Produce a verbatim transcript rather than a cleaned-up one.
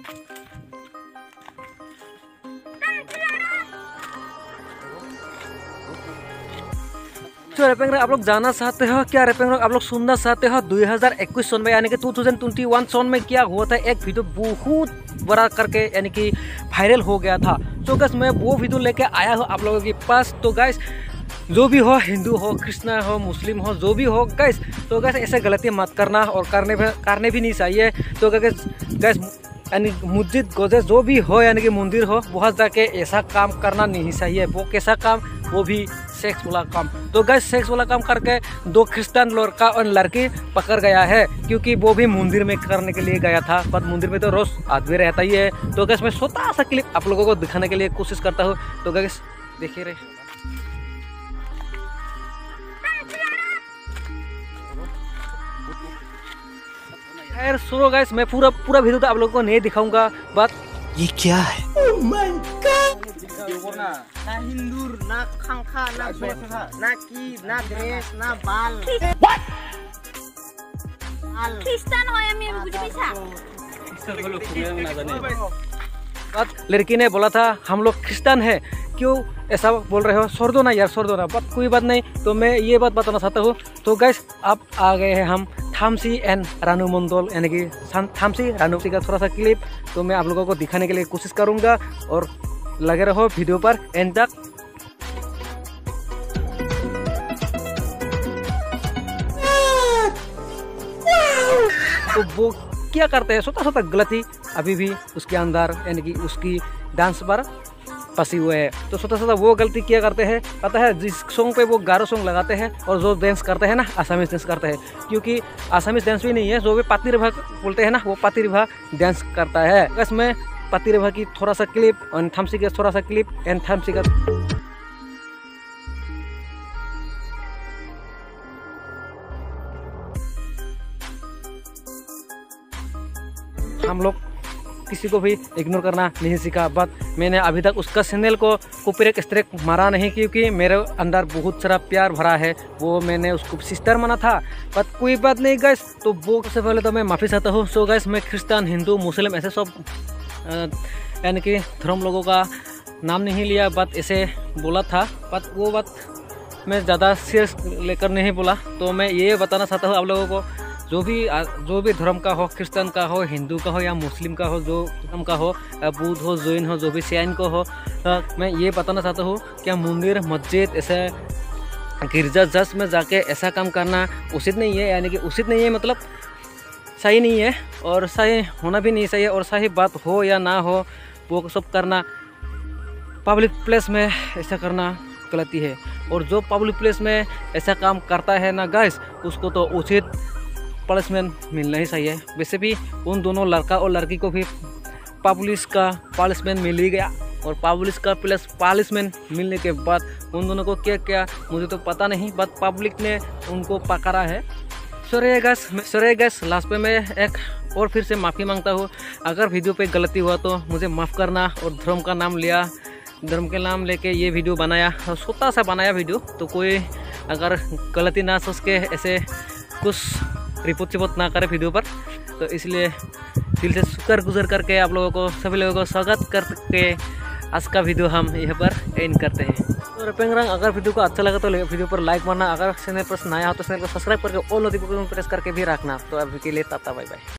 तो wrapping rock आप लोग जाना चाहते हो क्या? रैपिंग रॉक आप लोग सुनना चाहते हो? दो हज़ार इक्कीस सन में यानी कि दो हज़ार इक्कीस सन में क्या हुआ था, एक वीडियो बहुत बड़ा करके यानी कि वायरल हो गया था। तो गाइस मैं वो वीडियो लेके आया हूँ आप लोगों के पास। तो गाइस जो भी हो, हिंदू हो, क्रिश्चियन हो, मुस्लिम हो, जो भी हो गाइस, तो गाइस ऐसे गलती मत करना और करने भी करने भी नहीं चाहिए। तो गाइस गाइस यानी मस्जिद गोजे जो भी हो यानी कि मंदिर हो, वहाँ जाके ऐसा काम करना नहीं चाहिए। वो कैसा काम? वो भी सेक्स वाला काम। तो गाइस सेक्स वाला काम करके दो क्रिश्चियन लड़का और लड़की पकड़ गया है, क्योंकि वो भी मंदिर में करने के लिए गया था। पर मंदिर में तो रोज आदमी रहता ही है। तो गाइस मैं छोटा सा क्लिप आप लोगों को दिखाने के लिए कोशिश करता हूँ। तो गाइस देखिए रहे। खैर सुनो गाइस, मैं पूरा पूरा वीडियो तो आप लोगों को नहीं दिखाऊंगा। बट ये क्या है? Oh my God! ना हिंदूर, ना खांखा, ना ना की, ना ड्रेस, ना बाल। ख्रिस्टान हो या मैं बुझ पैसा। बट लड़की ने बोला था हम लोग क्रिश्चियन है, क्यों ऐसा बोल रहे हो? छोड़ दो ना यार, छोड़ दो ना। बट कोई बात नहीं। तो मैं ये बात बताना चाहता हूँ। तो गाइस अब आ गए हैं हम थामसी एंड रानू मंडल यानी कि थामसी रानू का थोड़ा सा क्लिप। तो मैं आप लोगों को दिखाने के लिए कोशिश करूँगा और लगे रहो वीडियो पर एंड तक। तो वो क्या करते हैं, छोटा छोटा गलती अभी भी उसके अंदर यानी कि उसकी डांस पर फंसी हुए है। तो छोटा छोटा वो गलती क्या करते हैं पता है? जिस सॉन्ग पे वो गारो सॉन्ग लगाते हैं और जो डांस करते हैं ना, आसामीज डांस करते हैं। क्योंकि आसामीज डांस भी नहीं है, जो भी पातिरिभा बोलते हैं ना, वो पातिरिभा डांस करता है। बस मैं पातिरिभा की थोड़ा सा क्लिप और थामसी का थोड़ा सा क्लिप एंड थामसी का हम लोग किसी को भी इग्नोर करना नहीं सीखा। बट मैंने अभी तक उसका चैनल को कॉपीराइट स्ट्राइक मारा नहीं, क्योंकि मेरे अंदर बहुत सारा प्यार भरा है। वो मैंने उसको सिस्टर माना था। बट कोई बात नहीं गाइस। तो वो सबसे पहले तो मैं माफ़ी चाहता हूँ। सो गाइस मैं क्रिश्चियन, हिंदू, मुस्लिम ऐसे सब यानी कि धर्म लोगों का नाम नहीं लिया, बट ऐसे बोला था। बट वो बात मैं ज़्यादा सीरियस लेकर नहीं बोला। तो मैं ये बताना चाहता हूँ आप लोगों को, जो भी जो भी धर्म का हो, क्रिश्चियन का हो, हिंदू का हो या मुस्लिम का हो, जो धर्म का हो, बुद्ध हो, जैन हो, जो भी सैन को हो, मैं ये बताना चाहता हूँ क्या मंदिर, मस्जिद, ऐसे गिरजा चर्च में जाके ऐसा काम करना उचित नहीं है। यानी कि उचित नहीं है मतलब सही नहीं है, और सही होना भी नहीं चाहिए। और सही बात हो या ना हो, वो सब करना पब्लिक प्लेस में ऐसा करना गलती है। और जो पब्लिक प्लेस में ऐसा काम करता है ना गाइस, उसको तो उचित पनिशमेंट मिलना ही चाहिए। वैसे भी उन दोनों लड़का और लड़की को भी पब्लिक का पनिशमेंट मिल ही गया, और पब्लिक का प्लस पनिशमेंट मिलने के बाद उन दोनों को क्या क्या मुझे तो पता नहीं, बट पब्लिक ने उनको पकड़ा है। Sorry guys sorry guys last पे मैं एक और फिर से माफ़ी मांगता हूँ। अगर वीडियो पे गलती हुआ तो मुझे माफ़ करना। और धर्म का नाम लिया, धर्म के नाम लेके ये वीडियो बनाया, छोटा सा बनाया वीडियो। तो कोई अगर गलती ना सोच के ऐसे कुछ रिपोर्ट चिपोर्ट ना करे वीडियो पर, तो इसलिए दिल से शुक्र गुजर करके आप लोगों को, सभी लोगों को स्वागत करके आज का वीडियो हम यहाँ पर एंड करते हैं। तो रैपिंग रॉक अगर वीडियो को अच्छा लगा तो वीडियो पर लाइक मारना। अगर चैनल पर नया हो तो चैनल को सब्सक्राइब करके ऑल नोटिफिकेशन प्रेस करके भी रखना। तो अभी के लिए टाटा बाय बाय।